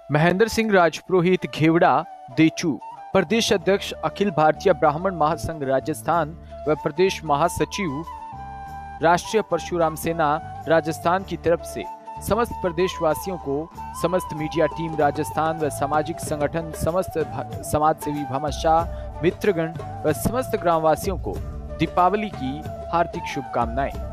महेंद्र सिंह राजपुरोहित घेवड़ा देचू, प्रदेश अध्यक्ष अखिल भारतीय ब्राह्मण महासंघ राजस्थान व प्रदेश महासचिव राष्ट्रीय परशुराम सेना राजस्थान की तरफ से समस्त प्रदेशवासियों को, समस्त मीडिया टीम राजस्थान व सामाजिक संगठन, समस्त समाजसेवी भामाशाह मित्रगण व समस्त ग्रामवासियों को दीपावली की हार्दिक शुभकामनाएं।